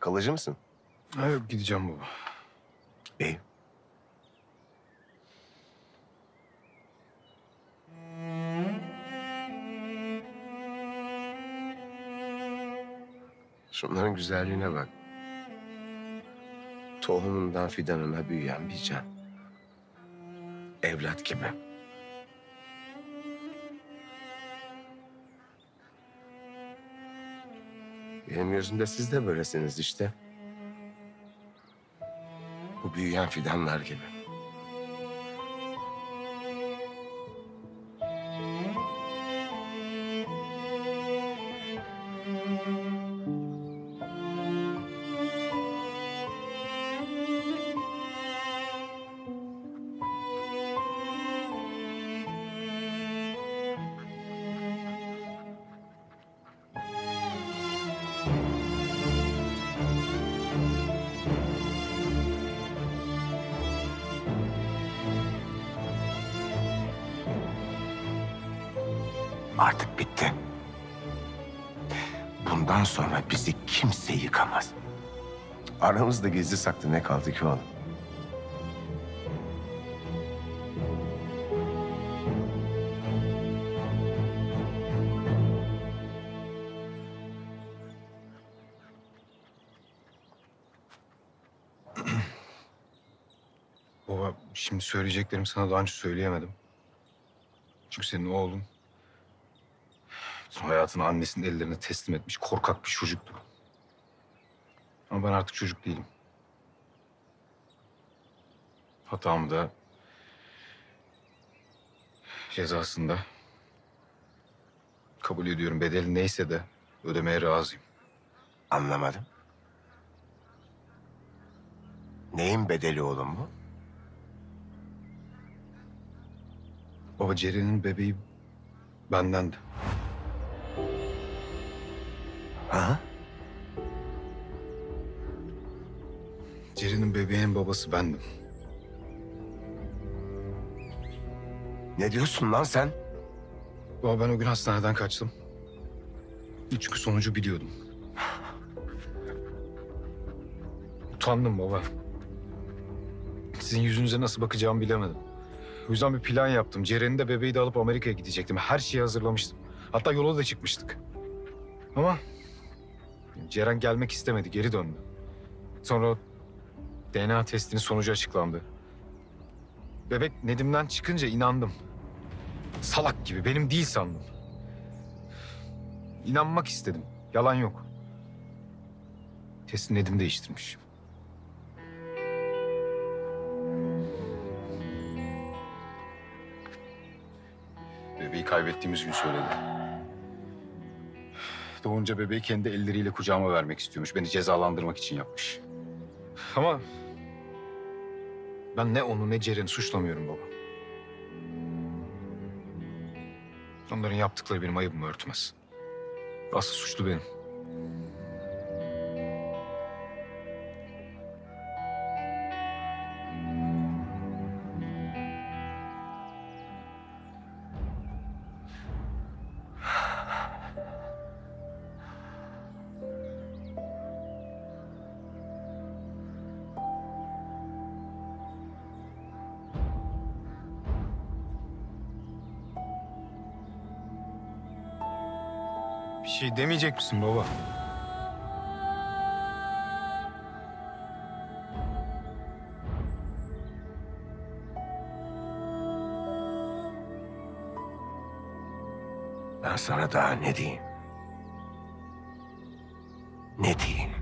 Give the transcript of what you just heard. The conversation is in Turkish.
Kalıcı mısın? Ha, yok, gideceğim baba. İyi. Şunların güzelliğine bak. Tohumundan fidanına büyüyen bir can. Evlat gibi. Benim gözümde siz de böylesiniz işte. Bu büyüyen fidanlar gibi. Artık bitti. Bundan sonra bizi kimse yıkamaz. Aramızda gizli saklı ne kaldı ki oğlum? Baba, şimdi söyleyeceklerimi sana daha önce söyleyemedim. Çünkü senin oğlun hayatını annesinin ellerine teslim etmiş korkak bir çocuktu. Ama ben artık çocuk değilim. Hatamı da cezasını da kabul ediyorum. Bedeli neyse de ödemeye razıyım. Anlamadım. Neyin bedeli oğlum bu? Baba, Ceren'in bebeği bendendi. Ha? Ceren'in bebeğinin babası bendim. Ne diyorsun lan sen? Baba, ben o gün hastaneden kaçtım. Çünkü sonucu biliyordum. Utandım baba. Sizin yüzünüze nasıl bakacağımı bilemedim. O yüzden bir plan yaptım. Ceren'i de bebeği de alıp Amerika'ya gidecektim. Her şeyi hazırlamıştım. Hatta yola da çıkmıştık. Ama Ceren gelmek istemedi, geri döndü. Sonra DNA testinin sonucu açıklandı. Bebek Nedim'den çıkınca inandım. Salak gibi, benim değil sandım. İnanmak istedim, yalan yok. Testi Nedim değiştirmiş. Bebeği kaybettiğimiz gün söyledi. Doğunca bebeği kendi elleriyle kucağıma vermek istiyormuş. Beni cezalandırmak için yapmış. Ama ben ne onu ne Ceren'i suçlamıyorum baba. Onların yaptıkları benim ayıbımı örtmez. Asıl suçlu benim. Bir şey demeyecek misin baba? Ben sana daha ne diyeyim? Ne diyeyim?